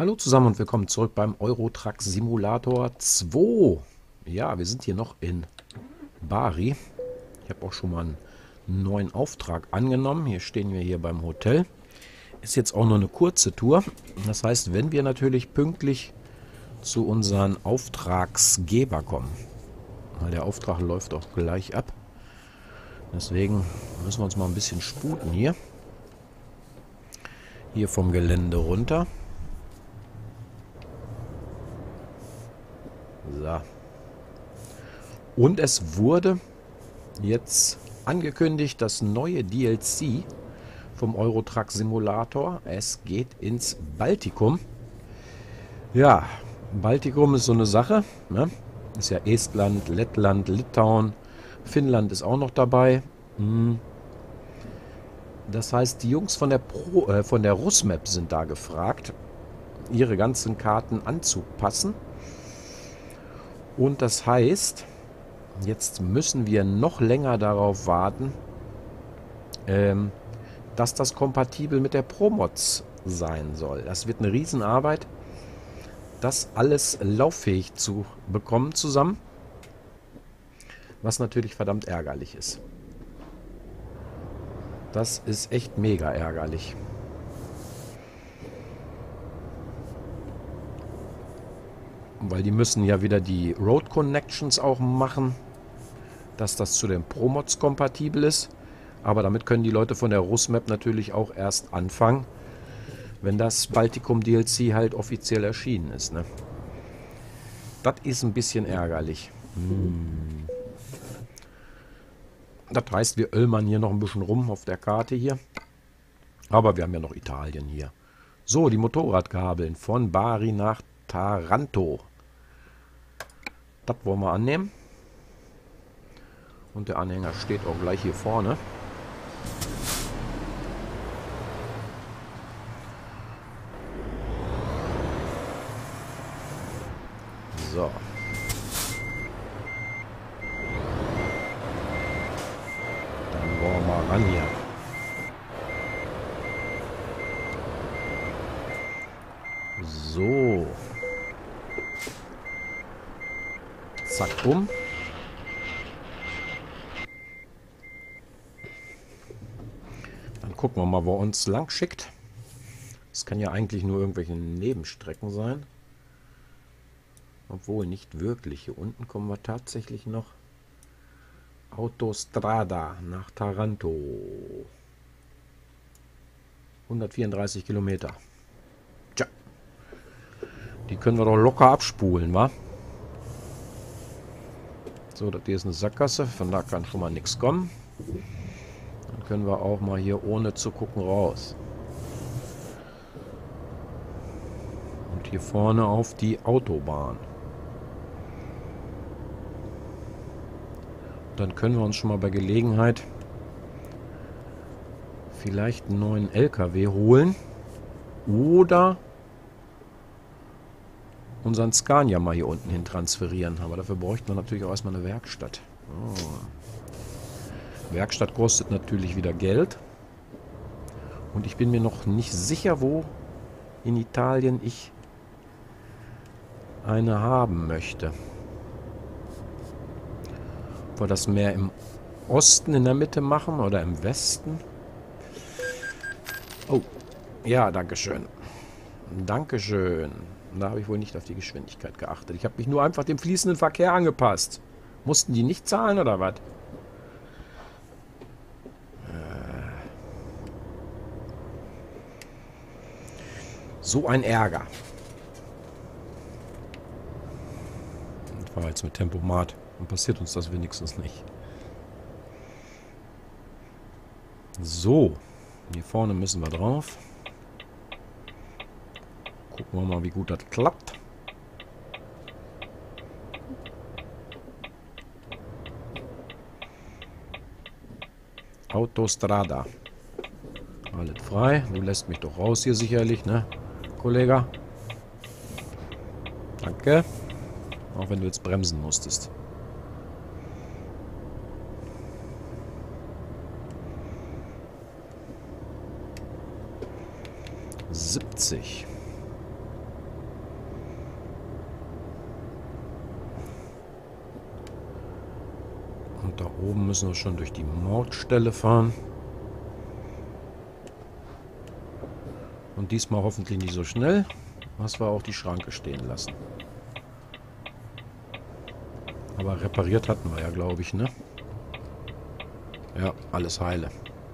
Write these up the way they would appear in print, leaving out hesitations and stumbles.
Hallo zusammen und willkommen zurück beim Euro Truck Simulator 2. Ja, wir sind hier noch in Bari. Ich habe auch schon mal einen neuen Auftrag angenommen. Hier stehen wir hier beim Hotel. Ist jetzt auch nur eine kurze Tour. Das heißt, wenn wir natürlich pünktlich zu unseren Auftragsgeber kommen, weil der Auftrag läuft auch gleich ab. Deswegen müssen wir uns mal ein bisschen sputen hier. Hier vom Gelände runter. So. Und es wurde jetzt angekündigt, das neue DLC vom Euro Truck Simulator. Es geht ins Baltikum. Ja, Baltikum ist so eine Sache. Ne? Ist ja Estland, Lettland, Litauen. Finnland ist auch noch dabei. Das heißt, die Jungs von der Rusmap sind da gefragt, ihre ganzen Karten anzupassen. Und das heißt, jetzt müssen wir noch länger darauf warten, dass das kompatibel mit der Promods sein soll. Das wird eine Riesenarbeit, das alles lauffähig zu bekommen zusammen, was natürlich verdammt ärgerlich ist. Das ist echt mega ärgerlich. Weil die müssen ja wieder die Road Connections auch machen, dass das zu den Promods kompatibel ist. Aber damit können die Leute von der Rusmap natürlich auch erst anfangen, wenn das Baltikum DLC halt offiziell erschienen ist. Ne? Das ist ein bisschen ärgerlich. Das heißt, wir ölmern hier noch ein bisschen rum auf der Karte hier. Aber wir haben ja noch Italien hier. So, die Motorradkabeln von Bari nach Taranto. Das wollen wir annehmen. Und der Anhänger steht auch gleich hier vorne. So. Dann wollen wir mal ran hier. So. Zack, bumm. Dann gucken wir mal, wo er uns lang schickt. Das kann ja eigentlich nur irgendwelche Nebenstrecken sein. Obwohl, nicht wirklich. Hier unten kommen wir tatsächlich noch Autostrada nach Taranto. 134 Kilometer. Tja. Die können wir doch locker abspulen, wa? So, das hier ist eine Sackgasse. Von da kann schon mal nichts kommen. Dann können wir auch mal hier ohne zu gucken raus. Und hier vorne auf die Autobahn. Dann können wir uns schon mal bei Gelegenheit vielleicht einen neuen LKW holen. Oder unseren Scania mal hier unten hin transferieren. Aber dafür bräuchte man natürlich auch erstmal eine Werkstatt. Oh. Werkstatt kostet natürlich wieder Geld. Und ich bin mir noch nicht sicher, wo in Italien ich eine haben möchte. Ob wir das mehr im Osten in der Mitte machen oder im Westen? Oh, ja, dankeschön. Dankeschön. Da habe ich wohl nicht auf die Geschwindigkeit geachtet. Ich habe mich nur einfach dem fließenden Verkehr angepasst. Mussten die nicht zahlen oder was? So ein Ärger. Ich fahre jetzt mit Tempomat. Dann passiert uns das wenigstens nicht. So. Hier vorne müssen wir drauf. Gucken wir mal, wie gut das klappt. Autostrada. Alles frei. Du lässt mich doch raus hier sicherlich, ne, Kollege? Danke. Auch wenn du jetzt bremsen musstest. . 70. Und da oben müssen wir schon durch die Mautstelle fahren. Und diesmal hoffentlich nicht so schnell, dass wir auch die Schranke stehen lassen. Aber repariert hatten wir ja, glaube ich, ne? Ja, alles heile.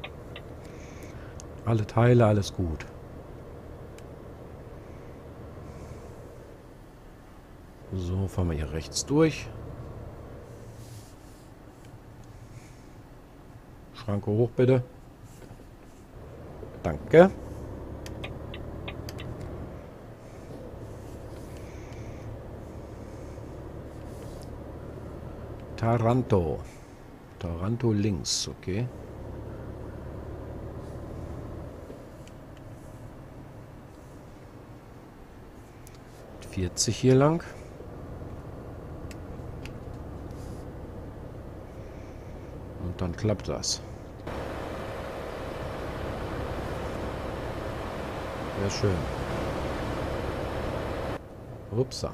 Alle Teile, alles gut. So, fahren wir hier rechts durch. Schranke hoch, bitte. Danke. Taranto. Taranto links, okay. Mit 40 hier lang. Und dann klappt das. Sehr schön. Upsa.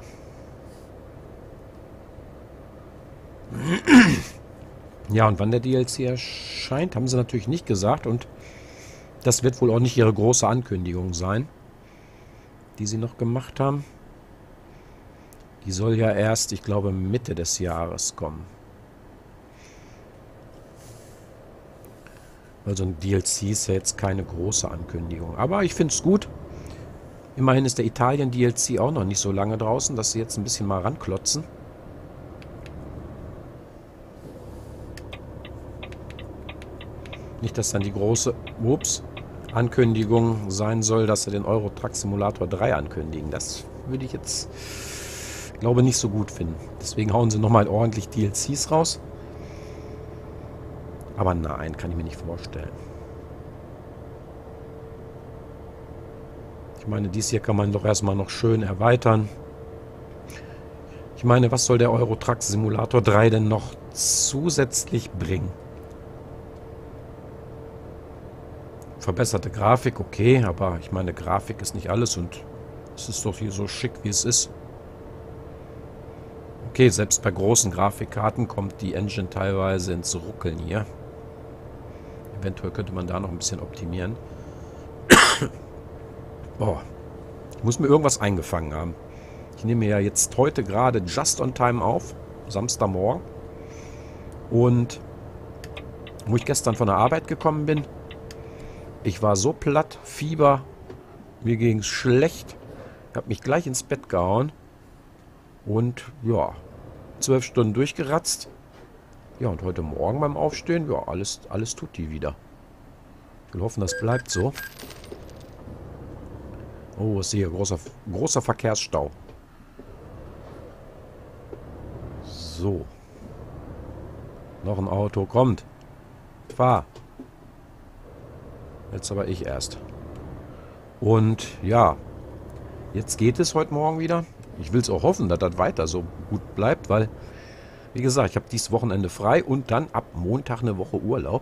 Ja, und wann der DLC erscheint, haben sie natürlich nicht gesagt. Und das wird wohl auch nicht ihre große Ankündigung sein, die sie noch gemacht haben. Die soll ja erst, ich glaube, Mitte des Jahres kommen. Also ein DLC ist ja jetzt keine große Ankündigung. Aber ich finde es gut. Immerhin ist der Italien-DLC auch noch nicht so lange draußen, dass sie jetzt ein bisschen mal ranklotzen. Nicht, dass dann die große Ankündigung sein soll, dass sie den Euro Truck Simulator 3 ankündigen. Das würde ich jetzt, glaube ich, nicht so gut finden. Deswegen hauen sie nochmal ordentlich DLCs raus. Aber nein, kann ich mir nicht vorstellen. Ich meine, dies hier kann man doch erstmal noch schön erweitern. Ich meine, was soll der Euro Truck Simulator 3 denn noch zusätzlich bringen? Verbesserte Grafik, okay, aber ich meine, Grafik ist nicht alles und es ist doch hier so schick, wie es ist. Okay, selbst bei großen Grafikkarten kommt die Engine teilweise ins Ruckeln hier. Eventuell könnte man da noch ein bisschen optimieren. Boah, ich muss mir irgendwas eingefangen haben. Ich nehme ja jetzt heute gerade just on time auf, Samstagmorgen. Und wo ich gestern von der Arbeit gekommen bin, ich war so platt, Fieber, mir ging es schlecht. Ich habe mich gleich ins Bett gehauen und ja, 12 Stunden durchgeratzt. Ja, und heute Morgen beim Aufstehen, ja, alles tut die wieder. Ich will hoffen, das bleibt so. Oh, ich sehe, großer Verkehrsstau. So. Noch ein Auto, kommt. Fahr. Jetzt aber ich erst. Und ja, jetzt geht es heute Morgen wieder. Ich will es auch hoffen, dass das weiter so gut bleibt, weil, wie gesagt, ich habe dieses Wochenende frei und dann ab Montag eine Woche Urlaub.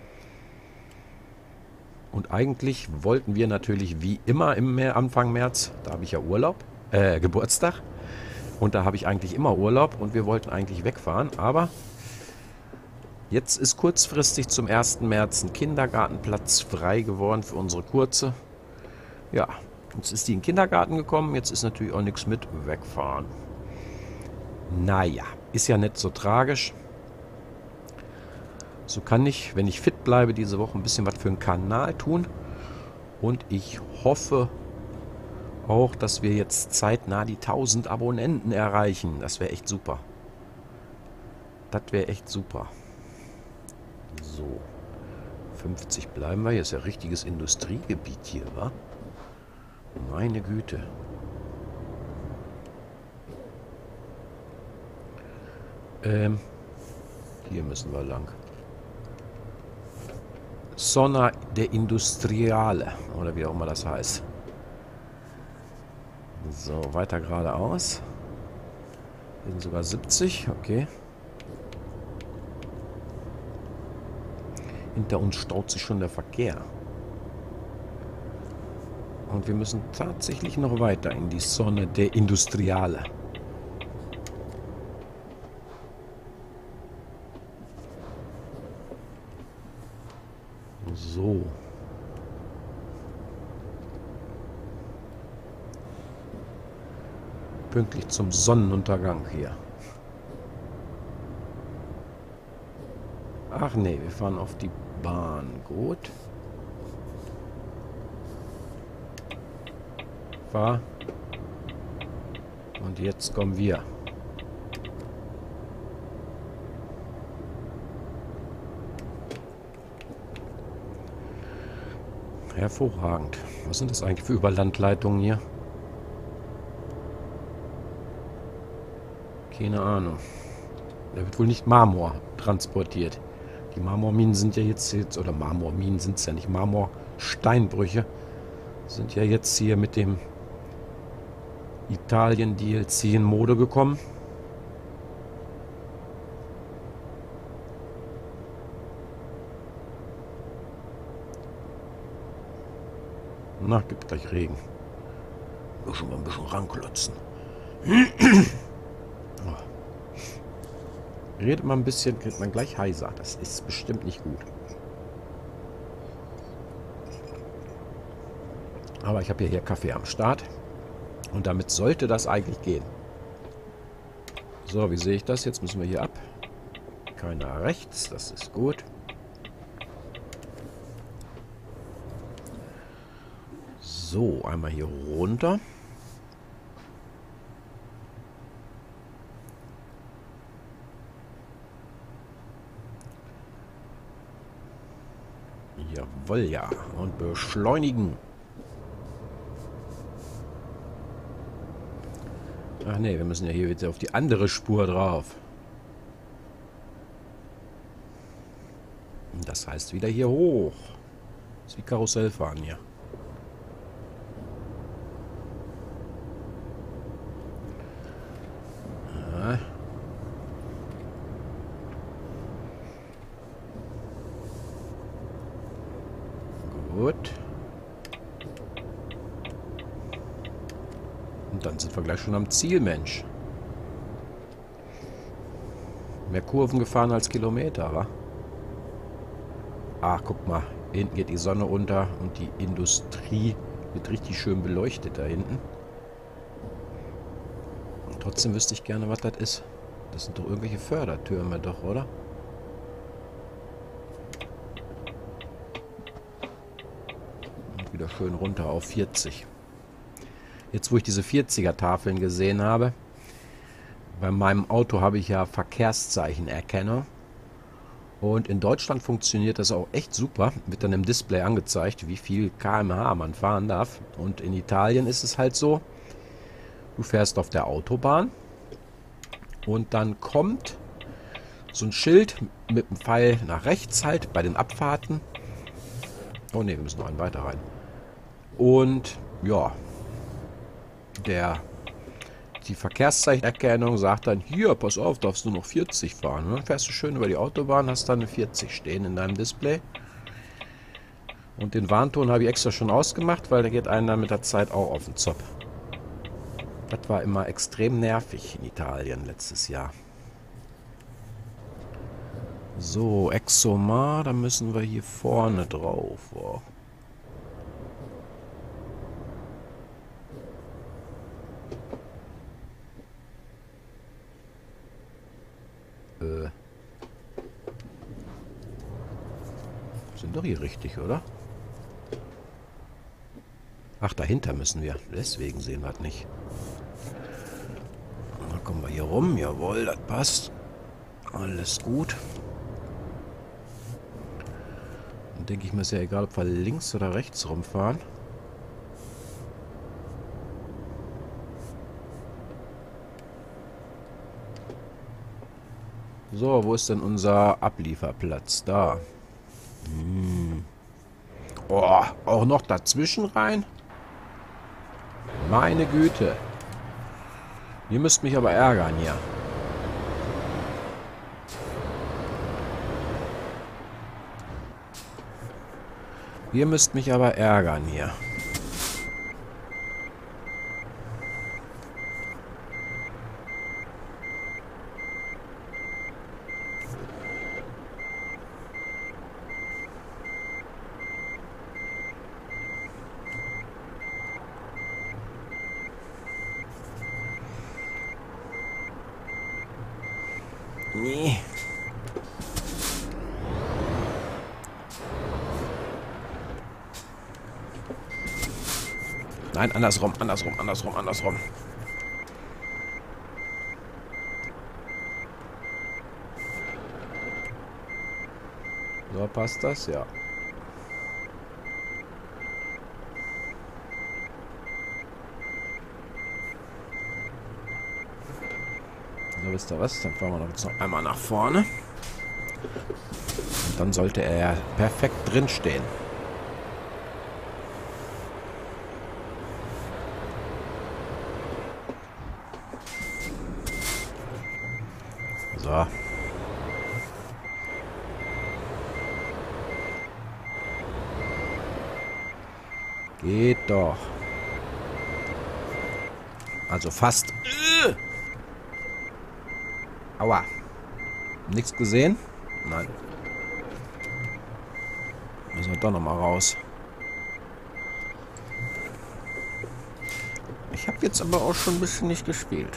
Und eigentlich wollten wir natürlich wie immer im Anfang März, da habe ich ja Urlaub, Geburtstag. Und da habe ich eigentlich immer Urlaub und wir wollten eigentlich wegfahren, aber jetzt ist kurzfristig zum 1. März ein Kindergartenplatz frei geworden für unsere Kurze. Ja, jetzt ist die in den Kindergarten gekommen, jetzt ist natürlich auch nichts mit wegfahren. Naja, ist ja nicht so tragisch. So kann ich, wenn ich fit bleibe, diese Woche ein bisschen was für den Kanal tun. Und ich hoffe auch, dass wir jetzt zeitnah die 1000 Abonnenten erreichen. Das wäre echt super. Das wäre echt super. So. 50 bleiben wir. Hier ist ja richtiges Industriegebiet hier, wa? Meine Güte. Hier müssen wir lang. Zona der Industriale, oder wie auch immer das heißt. So, weiter geradeaus. Hier sind sogar 70, okay. Hinter uns staut sich schon der Verkehr. Und wir müssen tatsächlich noch weiter in die Zona der Industriale. So. Pünktlich zum Sonnenuntergang hier. Ach nee, wir fahren auf die Bahn. Gut. Fahr. Und jetzt kommen wir. Hervorragend. Was sind das eigentlich für Überlandleitungen hier? Keine Ahnung. Da wird wohl nicht Marmor transportiert. Die Marmorminen sind ja jetzt oder Marmorminen sind es ja nicht, Marmorsteinbrüche sind ja jetzt hier mit dem Italien-DLC in Mode gekommen. Na, gibt gleich Regen. Muss schon mal ein bisschen ranklotzen. Redet man ein bisschen, kriegt man gleich heiser. Das ist bestimmt nicht gut. Aber ich habe ja hier Kaffee am Start. Und damit sollte das eigentlich gehen. So, wie sehe ich das? Jetzt müssen wir hier ab. Keiner rechts, das ist gut. So, einmal hier runter. Jawohl, ja. Und beschleunigen. Ach nee, wir müssen ja hier wieder auf die andere Spur drauf. Das heißt wieder hier hoch. Das ist wie Karussellfahren hier. Ja. Gut. Und dann sind wir gleich schon am Ziel, Mensch. Mehr Kurven gefahren als Kilometer, wa? Ach, guck mal. Hinten geht die Sonne unter und die Industrie wird richtig schön beleuchtet da hinten. Und trotzdem wüsste ich gerne, was das ist. Das sind doch irgendwelche Fördertürme doch, oder? Und wieder schön runter auf 40. Jetzt, wo ich diese 40er-Tafeln gesehen habe, bei meinem Auto habe ich ja Verkehrszeichenerkennung. Und in Deutschland funktioniert das auch echt super. Wird dann im Display angezeigt, wie viel km/h man fahren darf. Und in Italien ist es halt so, du fährst auf der Autobahn und dann kommt so ein Schild mit einem Pfeil nach rechts halt bei den Abfahrten. Oh ne, wir müssen noch einen weiter rein. Und ja, die Verkehrszeichenerkennung sagt dann, hier, pass auf, darfst du noch 40 fahren. Und dann fährst du schön über die Autobahn, hast dann eine 40 stehen in deinem Display. Und den Warnton habe ich extra schon ausgemacht, weil da geht einer dann mit der Zeit auch auf den Zopf. Das war immer extrem nervig in Italien letztes Jahr. So, Exomar, da müssen wir hier vorne drauf. Oh. Sind doch hier richtig, oder? Ach, dahinter müssen wir. Deswegen sehen wir es nicht. Dann kommen wir hier rum. Jawohl, das passt. Alles gut. Dann denke ich mir, ist ja egal, ob wir links oder rechts rumfahren. So, wo ist denn unser Ablieferplatz? Da. Oh, auch noch dazwischen rein? Meine Güte. Ihr müsst mich aber ärgern hier. Ihr müsst mich aber ärgern hier. Nee. Nein, andersrum. So, passt das? Ja. So, wisst ihr was? Dann fahren wir jetzt noch einmal nach vorne. Und dann sollte er ja perfekt drin stehen. So. Geht doch. Also fast. Aua. Nichts gesehen? Nein. Müssen wir doch nochmal raus. Ich habe jetzt aber auch schon ein bisschen nicht gespielt.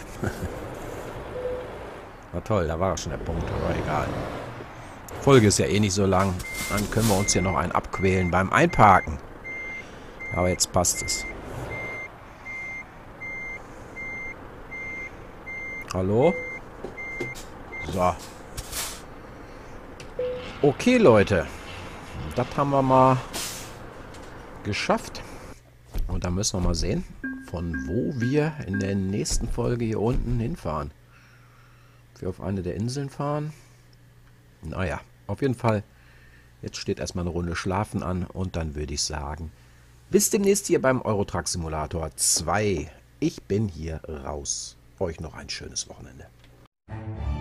War toll, da war schon der Punkt, aber egal. Die Folge ist ja eh nicht so lang. Dann können wir uns hier noch einen abquälen beim Einparken. Aber jetzt passt es. Hallo? So. Okay, Leute. Das haben wir mal geschafft. Und da müssen wir mal sehen, von wo wir in der nächsten Folge hier unten hinfahren. Ob wir auf eine der Inseln fahren. Naja, auf jeden Fall. Jetzt steht erstmal eine Runde Schlafen an. Und dann würde ich sagen, bis demnächst hier beim Euro Truck Simulator 2. Ich bin hier raus. Euch noch ein schönes Wochenende.